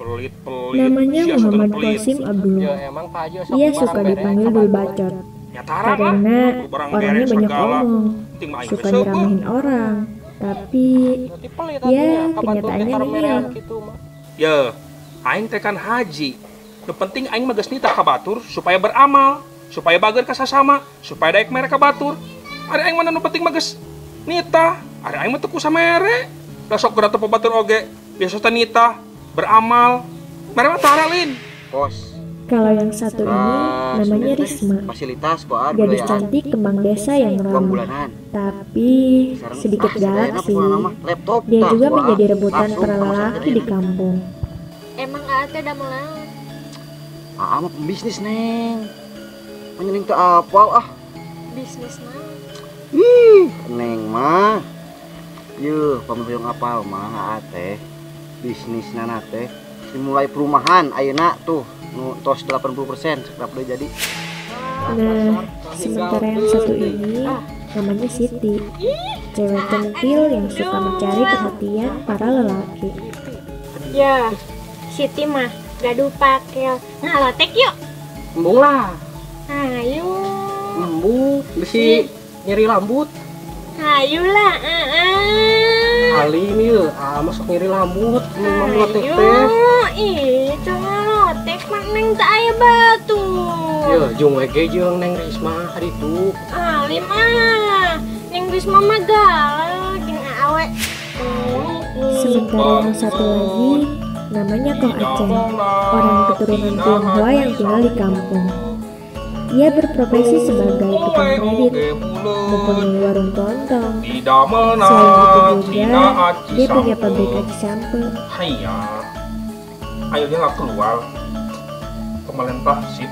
Pelit-pelit. Namanya Sia Muhammad setan pelit. Qasim Abdullah. Ya emang Pak Haji sok Ia barang suka beres, dipanggil kabar Dul beres. Bacot Nyataran lah. karena Barang orangnya beres banyak segala. omong, Penting mah aing suka geus nyeramahin orang, tapi Berarti pelit ya artinya, kabar kenyataannya teh karemerean nihil. gitu mah. Ya, aing teh kan haji. Nu penting aing mah geus nitah ka batur supaya beramal, supaya bageun ka sasama, supaya daek mere ka batur. Ari aing mah nu penting mah geus nitah. Ari aing mah teu kusa mere. Da sok geura teu batur oge. Biasa teh nitah, beramal. Mere mah tara lin. Bos, Kalau yang satu ini namanya Risma, fasilitas buat gadis cantik kembang desa yang uang ramah, bulanan. tapi sedikit galak sih. Laptop. Dia juga menjadi rebutan para lelaki di kampung. Emang Ate udah melaut? Ah, mah pembisnis neng. Menyeling teu apal ah. Bisnis naon? Neng mah. Yuh, pamriyong apal mah teh. Bisnis nana teh dimulai perumahan ayeuna tuh nu tos 80% sekarang udah jadi. Nah, sementara yang satu ini namanya Siti, cewek centil yang suka mencari perhatian para lelaki. Ya, Siti mah gaduh pakel. Ngalotek yuk. Embung lah, Ayo. embung besi nyeri rambut. Ayo lah. Kali ini masuk nyeri rambut, mah melotek teh. Ih, cuma lotek mah neng tak aya batu. Ya, jeung wege jeung Neng Risma hari itu. Ali mah, neng Bisma mah galau jeung awe. Sementara yang satu lagi namanya Koh Aceh, orang keturunan Tionghoa yang tinggal di kampung. Ia berprofesi sebagai tukang kredit, mempunyai warung kelontong. Tidak Selain itu menang juga, dia punya pabrik aci sampo. Hayya. Ayo dia nggak keluar. Kemarin tah sip.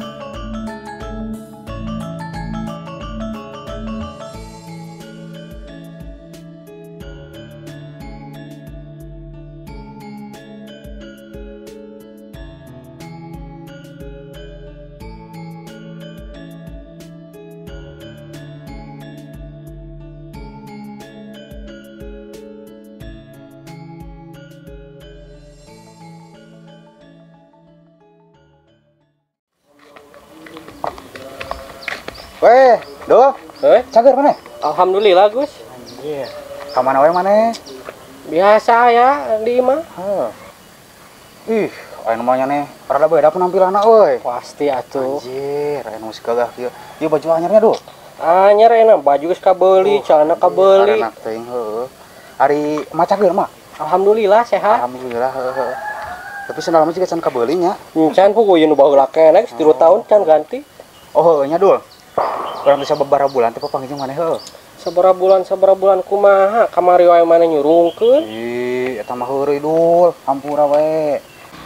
Weh, doh, cager mana? Alhamdulillah Gus. Iya. Kamana wae mana? Biasa ya di mah. Ih, aya namanya nih. Rada beda penampilanna euy. Pasti atuh. Anjir, aya nu gagah kieu. Ieu baju anyarnya doh. Anyar enak baju geus kabeuli, celana kabeuli. Enak teuing heueuh. Ari mah cager mah. Alhamdulillah sehat. Alhamdulillah heueuh. Tapi sendal mah juga can kabeuli nya. Can puguyeun nu baheula keneh 3 tahun can ganti. Oh, heueuh nya dul. Urang bisa beberapa bulan teh panggilnya maneh heueuh. Sabaraha bulan kumaha kamari wae maneh nyurungkeun. Ih, eta mah heureuy dul, hampura we.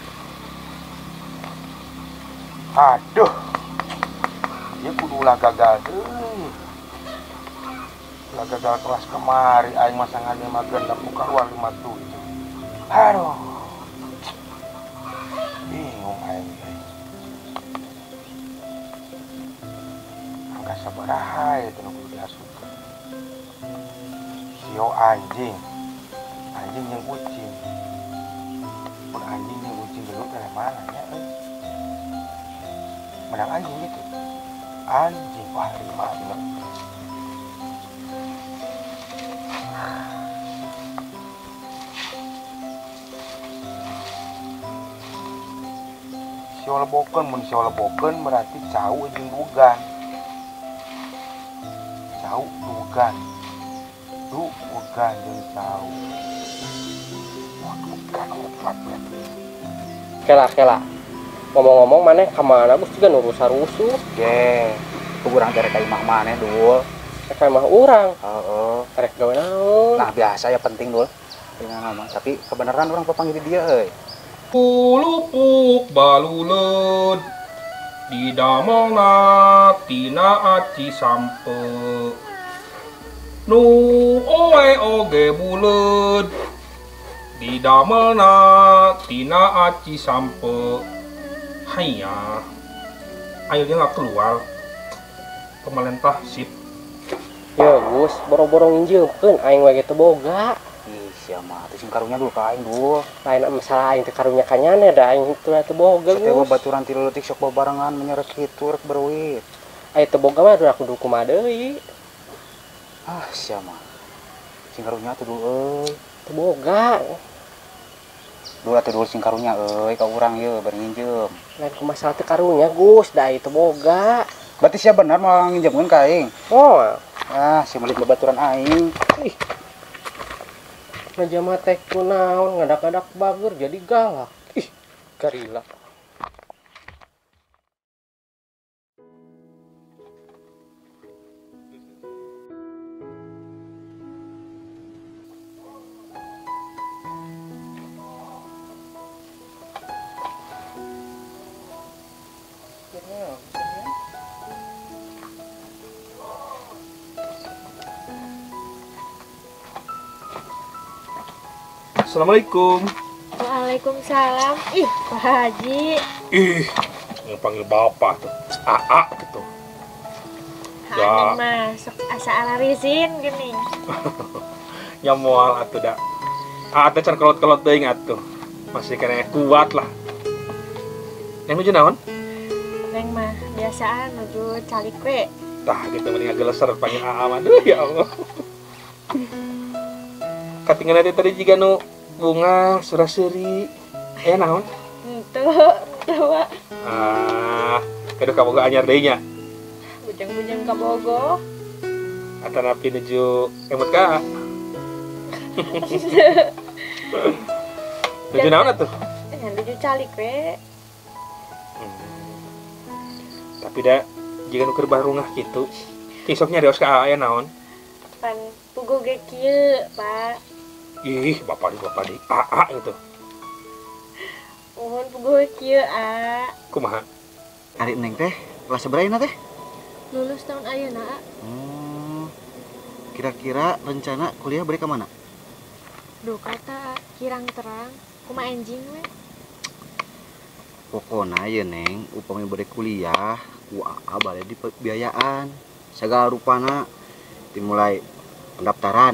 Aduh. Ieu kudu ulah gagal deui. Ulah gagal kelas kemari aing masangannya mah ganda buka luar 57. Aduh. Bingung aing. Angka sabaraha itu nu kudu diasupkeun. Sio anjing yang ucing pun anjing yang ucing dulu dari mana ya menang anjing gitu anjing wah lima bener sio lebokeun berarti cau jeung dugan bukan jeung cau Kela. Ngomong-ngomong maneh ka mana Gus juga nu rusuh. ge kurang dari ka imah maneh dul Ka mah urang. heeh Karek gawe naon? nah biasa ya penting dul dengan nama tapi kebenaran orang papanggil dia euy Pulupuk baluleud di damelna tina aci sampe nu oe oge buleud di damelna tina aci sampe hayya ayo dia nggak keluar pemerintah sip Ya Gus, boro-boro nginjeungkeun aing we teu boga. ih siapa teh sing karunya dulu ka aing dulu. Lain masalah aing teh karunya kanyana da aing teu boga Teh Gus. baturan 3 leutik sok babarengan menyeret kitu rek beruit. Aya teu boga mah aku kudu kumaha deui. Ah siapa sing karunya tuh dulu euy. Teu boga. Dulu atuh dulu sing karunya euy ka urang ye bari nginjem. Lain ku masalah teu karunya Gus, da teu boga. Berarti sia bener mau nginjemkeun ka aing. Oh, Ah, si meuli babaturan aing. ih. Ngajama teh kunaon ngadak-ngadak bager jadi galak. Ih, garila. Assalamualaikum. Waalaikumsalam. Ih, Pak Haji. Ih, yang panggil bapak tuh. AA gitu. Ya. Aneh masuk asa alarisin gini. Nyamual atuh dah. AA teh can kelot-kelot teuing atuh. Masih kena kuat lah. Yang nuju naon? Neng mah biasaan nuju calik we. Tah gitu mending ageleser panggil AA mah. Duh ya Allah. Katinggalan tadi juga nu bunga suraseri naon Henteu Wak. Kedu kaboga anyar deui nya Bujang-bujang ka Bogo. atanapi nuju emut ka nuju naon atuh Nuju calik we. tapi da jika nu keur barungah kitu kisok nyarios ka aya naon Pan pugu ge kieu, Pak. ih bapak di AA gitu Mohon pugu kieu, A. kumaha Ari neng teh kelas sabaraha teh? Lulus tahun ayeuna, A. Kira-kira rencana kuliah balik ke mana? Duh kata kirang terang, kumaha enjing we. Pokona ya neng, upami balik kuliah, ku AA balik di biayaan segala rupana dimulai pendaftaran,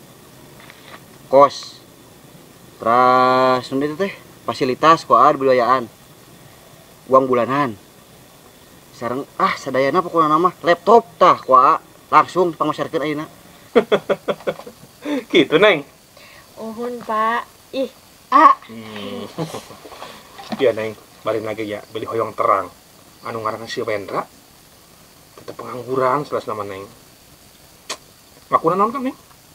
kos, terus itu teh fasilitas ku AA di biayaan, uang bulanan, sareng sadayana pokoknya nama laptop tah ku AA langsung pangosarkeun ayeuna. gitu neng Uhun, Pak. Ih, A. iya neng balik lagi ya beli hoyong terang anu ngaranna si Wendra tetep pengangguran selas nama neng ngakuna naon kan neng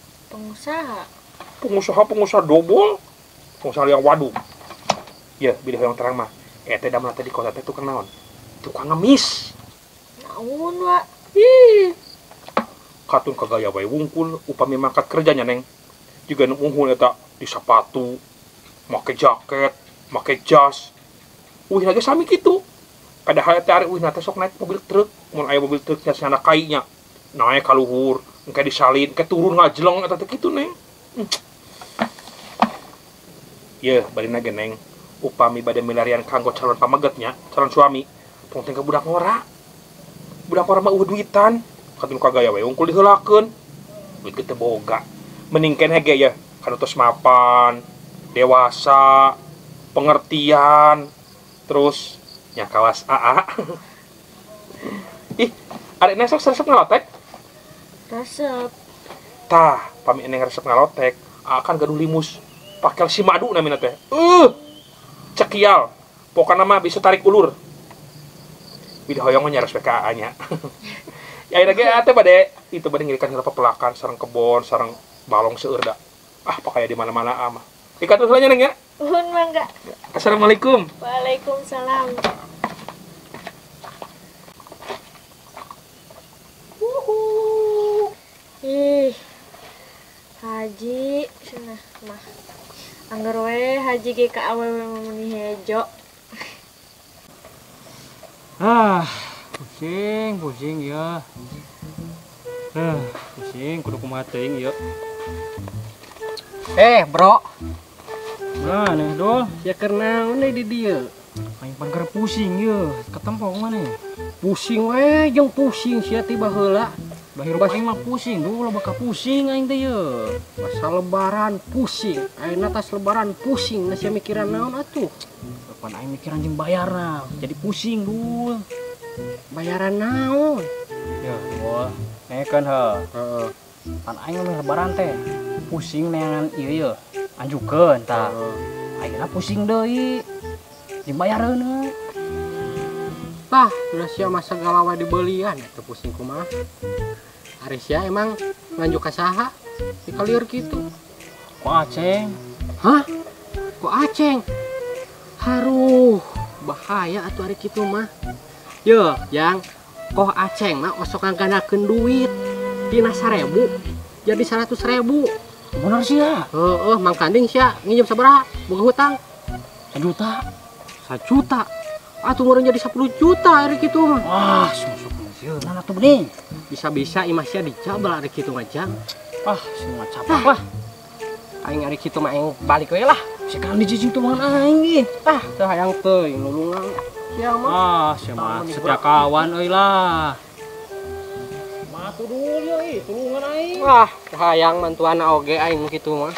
pengusaha dobol pengusaha yang waduh ya beli hoyong terang mah teh damel teh di kota teh tukang naon tukang ngemis Naon, Wak? ih katun kagaya wae wungkul upami mangkat kerjanya neng juga nu unggul eta di sepatu make jaket make jas lagi sami kitu padahal teh ari teh sok naik mobil truk mun aya mobil truk nya sana kainya naik ka luhur engke disalin engke turun ngajleng eta teh kitu neng ye bari nage neng upami bade milarian kanggo calon pamagetnya calon suami tong teh budak ngora mah eueuh duitan katun kagaya we unggul diheulakeun duit teh boga mending keneh ge ya kana tos mapan dewasa pengertian terus nya kawas AA ih arek nesok resep ngalotek Resep. tah pami eneng resep ngalotek akan gaduh limus pakel si madu namina teh cekial pokokna mah bisa tarik ulur bida hoyong nyares PKA nya ya akhirnya ge ate bade itu bade ngirikan ngapa pelakan sareng kebon sareng balong seueur da pakaya di mana-mana mah ikat usulnya neng ya Uhun, mangga. Assalamualaikum. Waalaikumsalam. Ih, Haji, cenah mah. Angger we Haji ge ka awewe meuni hejo. Pusing ya. Pusing kudu kumaha teuing ya. Bro. Nah, nih dol, ya karena ini di dia. Aing pan pusing ya, ketempong mana? Pusing we, jeung pusing sia tiba heula. Bahir basing mah pusing dulu bakal pusing aing teh ye. Masa lebaran pusing, ayeuna tas lebaran pusing, nasi mikiran naon atuh. Kapan aing mikiran jeung bayarna, jadi pusing dulu. Bayaran naon? Ya, wah, nekeun heuh. Kan aing mah lebaran teh pusing neangan ieu ye, anjukeun tah. Ayeuna pusing deui. Jeung bayareun. Tah, udah sia masa galawa dibelian eta pusing kumaha. Ari sia emang nganjuk ka saha? Dikalieur kitu. Ku Aceng. Hah? Ku Aceng. Haruh, bahaya atuh ari kitu mah. Yo, yang Koh Aceng mah osok ngaganakeun duit tina 1000 jadi 100.000. Bener sih ya? Heeh, Mang Kanding sia nginjem sabaraha? Boga hutang 1 juta. 1 juta. Atuh ngeureun jadi 10 juta ari kitu mah. Wah, susuk sieun atuh bening. Bisa-bisa imah sia dicabal ari kitu mah, Jang. Ah, semua capak lah. Aing ari kitu mah aing balik we lah. Sekarang dijijing tuh mangan aing ge. Ah, teu hayang teuing nulungan. Sia mah. Ah, sia mah setia kawan euy lah. Matu dulu euy, tulungan aing. Wah, teu hayang mantuana oge aing kitu mah.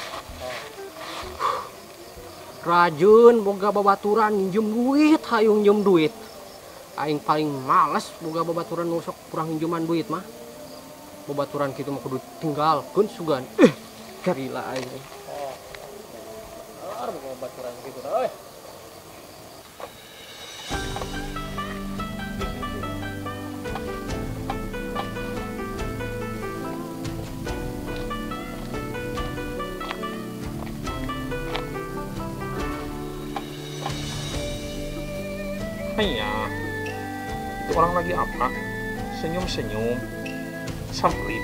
Rajun boga babaturan minjem duit, hayung minjem duit. Aing paling males boga babaturan nusok kurang minjeman duit mah. Babaturan kitu mah kudu tinggalkeun sugan. Garila aing. Boga babaturan kitu tah euy. Iya, itu orang lagi apa? Senyum-senyum, samperin.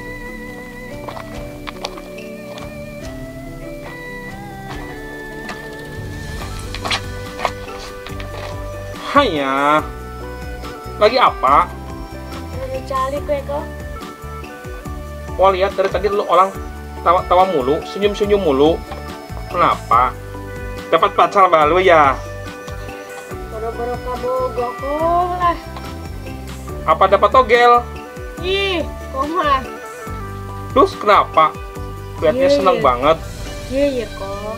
Hanya, lagi apa? Lagi cari kue kok. Wah, lihat dari tadi lu orang tawa-tawa mulu, senyum-senyum mulu. Kenapa? Dapat pacar baru ya? Boro-boro kabogok lah. Apa dapat togel? Ih, koma. Terus kenapa? Kelihatannya Iya, senang iya. banget. Iya kok.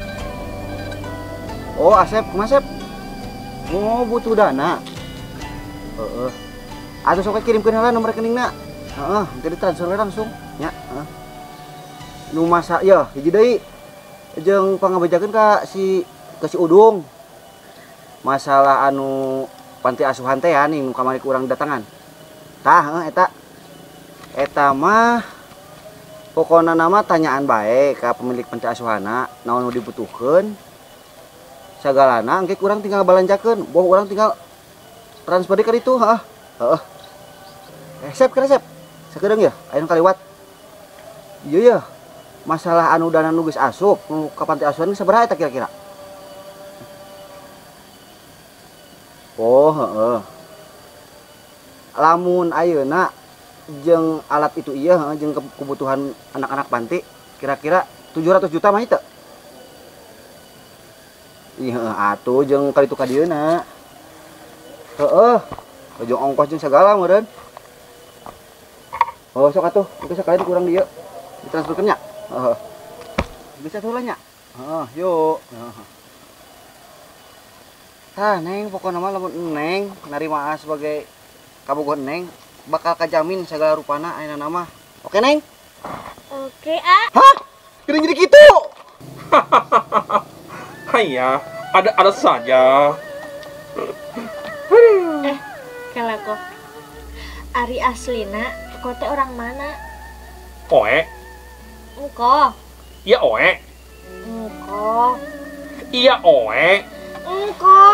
Oh, Asep, Mas Asep. Mau butuh dana. Heeh. Atuh sok kirimkeun heula nomor rekeningna. Heeh, nanti ditransfer langsung nya, heeh. Nu masa ya, hiji deui. Jeung pangabejakeun ka si Udung. Masalah anu panti asuhan teh anu kamari kurang datangan. Tah, eta mah pokona nama tanyaan bae ka pemilik panti asuhana naon nu dibutuhkeun. Sagalana engke kurang tinggal balanjakeun, boh urang tinggal transfer ka ditu, heeh. Heeh. Sep, sakedeung ya, aya nu kaliwat. Iya ya. Masalah anu dana nu geus asup nu ka panti asuhan sabaraha eta kira-kira? Oh, heeh. Lamun ayeuna jeung alat itu iya jeung kebutuhan anak-anak panti kira-kira 700 juta mah itu. Iya atuh jeung kali itu ka dieuna. Heeh. Jeung ongkos jeung sagala meureun. Oh, sok atuh, engke sakalian kurang dieu. Ditransferkeun nya. Heeh. Bisa tuh lah nya. Heeh, yuk. Heeh. Tah, Neng, pokoknya mah lamun Neng narima sebagai kabogoh Neng bakal kajamin segala rupana ayeuna nama. Oke, Neng? Oke, ah. Hah? Gini gitu. Hanya, ada saja. Kalau kok Ari aslina, kau teh orang mana? Oe, Engko. iya oe, Engko. iya oe. Engko.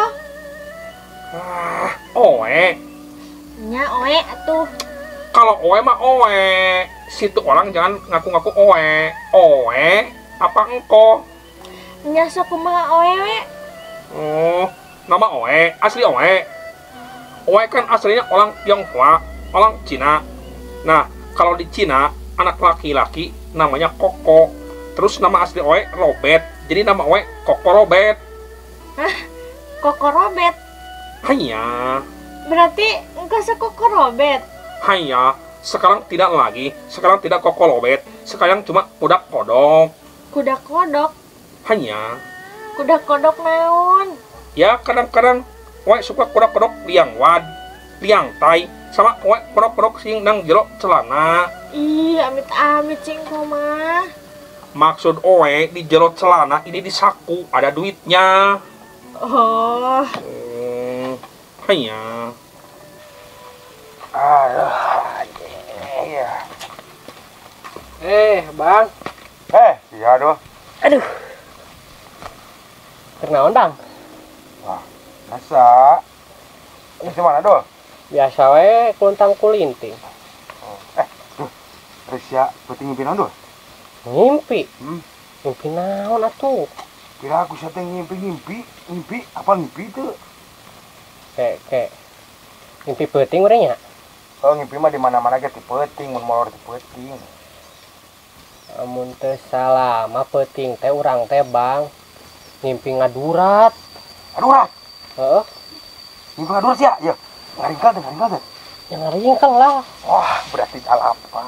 Oe. Nya oe atuh. Kalau oe mah oe. Situ orang jangan ngaku-ngaku oe. Oe apa engko? Nya sok kumaha oe we. Oh, nama oe, asli oe. Oe kan aslinya orang Tionghoa, orang Cina. Nah, kalau di Cina anak laki-laki namanya Koko. Terus nama asli oe Robert. Jadi nama oe Koko Robert. Hah? Koko Robet. Hanya, Berarti engkau sekoko Robet. hanya Sekarang tidak lagi, sekarang tidak kokolobet, sekarang cuma kuda kodok. Kuda kodok. Hanya, Kuda kodok naon? ya kadang-kadang wae suka kuda kodok liang wad, liang tai, sama wae kuda kodok sing nang jero celana. Ih, amit-amit cingko mah. Maksud oe di jero celana ini di saku ada duitnya. Oh, Hanya. Aduh, iya. Bang. Iya doh. Aduh. Kenaon, Bang? Wah, masa? Masih mana doh? Biasa we kuntang kulinting. Duh, Risya, penting ngimpi naon doh? Ngimpi. Hmm. Ngimpi naon atuh? Kira aku siapa yang ngimpi, apa ngimpi itu? Kayak ngimpi penting urang nya. Kalau ngimpi mah di mana-mana ge ti penting, mun molor ti penting. Amun teu salah mah penting teh urang teh, Bang. Ngimpi ngadurat. Aduh, Heeh, ngimpi ngadur sih ya. Ngaringkal teh. yang ngaringkal lah. Wah, berarti salah apa?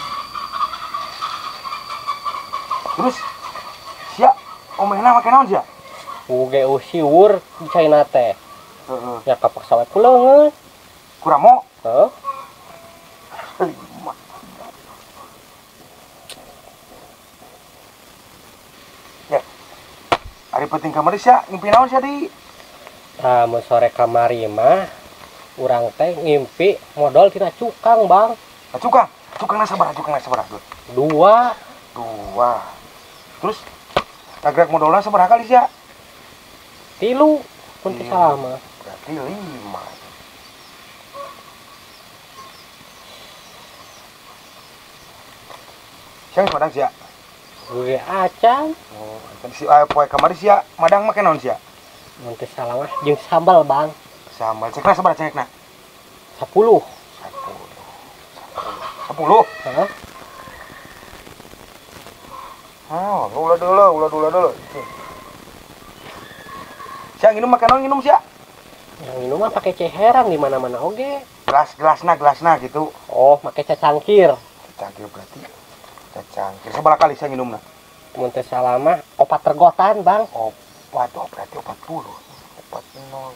Terus, sia, omehna make naon sia? Uge usiur di China teh. Heeh. Ya kapaksa we puleungeun. Kuramo. Heeh. Ya. Ari penting kamari sia, ngimpi naon sia di? Mun sore kamari mah urang teh ngimpi modal tina cukang, Bang. Nah, cukang sabar. Dua. Terus, nagrak modalna sabaraha kali sia? 3 pun teu salah mah. Berarti 5. Siang madang sia. Uge acan. Oh, kan si poe kamari sia, madang make naon sia? Mun teu salah mah jeung sambal, Bang. Sambal cekna sabaraha cekna? 10. 10. Heeh. Oh, ulah dulu. Siang nginum make naon nginum sia? Yang minum mah pakai ceherang di mana-mana oge. Gelasna gitu. Oh, make cacangkir. Cangkir berarti. Cangkir sabaraha kali sia nginumna? Mun teu salah mah 4 tergotan, Bang. Opat, berarti 40. 40.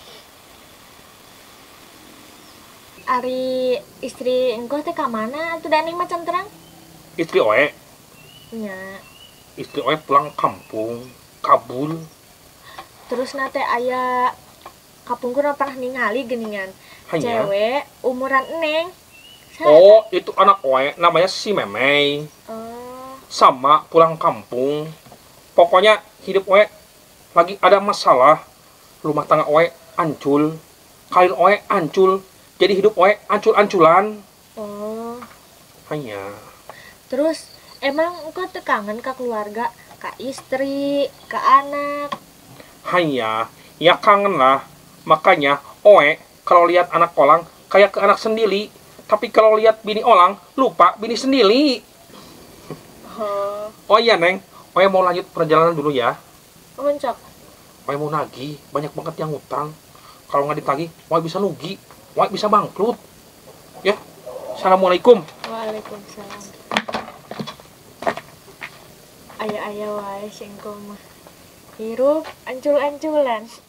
Ari istri engkau teh ka mana atuh Daning macan terang? Istri oe, Nya. istri oe pulang kampung, kabul. Terus nate aya kapungkur pernah ningali geningan Hanya. cewek umuran Eneng. Oh, itu anak oe namanya si Memei. Oh, Sama pulang kampung. Pokoknya hidup oe lagi ada masalah. Rumah tangga oe ancul, karir oe ancul. Jadi hidup oe ancul-anculan. oh. Hanya. Terus emang engkau teu kangen ka keluarga, ka istri, ka anak? Hanya, ya kangen lah. Makanya oe kalau lihat anak olang kayak ke anak sendiri. Tapi kalau lihat bini olang lupa bini sendiri. Oh, Oh iya Neng, oe mau lanjut perjalanan dulu ya. oncok. Oe mau nagih, banyak banget yang ngutang. Kalau nggak ditagih, oe bisa rugi. Oe bisa bangkrut. Ya, Assalamualaikum. Waalaikumsalam. Aya wae si engkau mah. Hirup ancul-anculan.